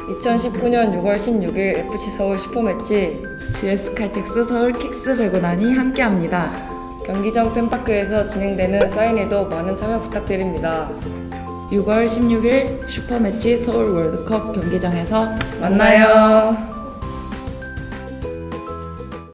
2019년 6월 16일 FC 서울 슈퍼매치 GS 칼텍스 서울 킥스 배구단이 함께합니다. 경기장 팬파크에서 진행되는 사인회도 많은 참여 부탁드립니다. 6월 16일 슈퍼매치 서울 월드컵 경기장에서 만나요.